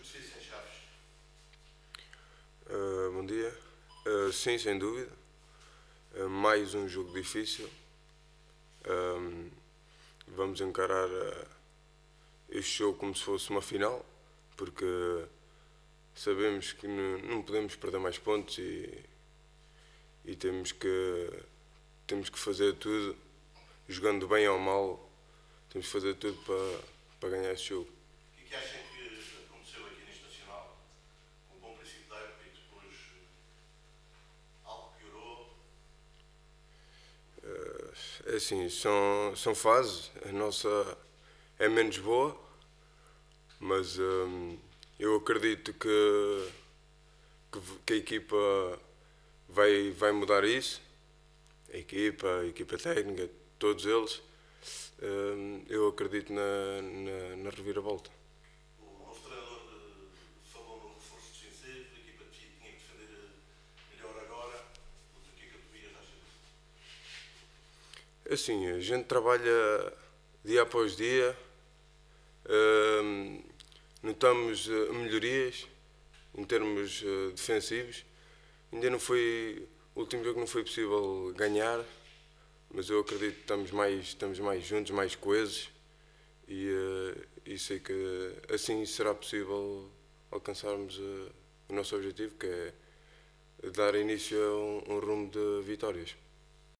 difícil em Chaves? Bom dia. Sim, sem dúvida. Mais um jogo difícil. Vamos encarar este jogo como se fosse uma final, porque sabemos que não podemos perder mais pontos e temos que fazer tudo, jogando bem ou mal, temos que fazer tudo para ganhar este jogo. O que acham que aconteceu aqui neste Nacional? Um bom princípio da época e depois algo piorou? É assim, são fases. A nossa é menos boa, mas eu acredito que a equipa vai mudar isso. A equipa técnica, todos eles. Eu acredito na reviravolta. O nosso treinador falou no reforço defensivo, a equipa tinha que defender melhor agora. O que é que a Tobias acha disso? Assim, a gente trabalha dia após dia, notamos melhorias em termos defensivos. Ainda não foi, o último jogo não foi possível ganhar, mas eu acredito que estamos mais juntos, mais coesos e sei que assim será possível alcançarmos o nosso objetivo, que é dar início a um rumo de vitórias.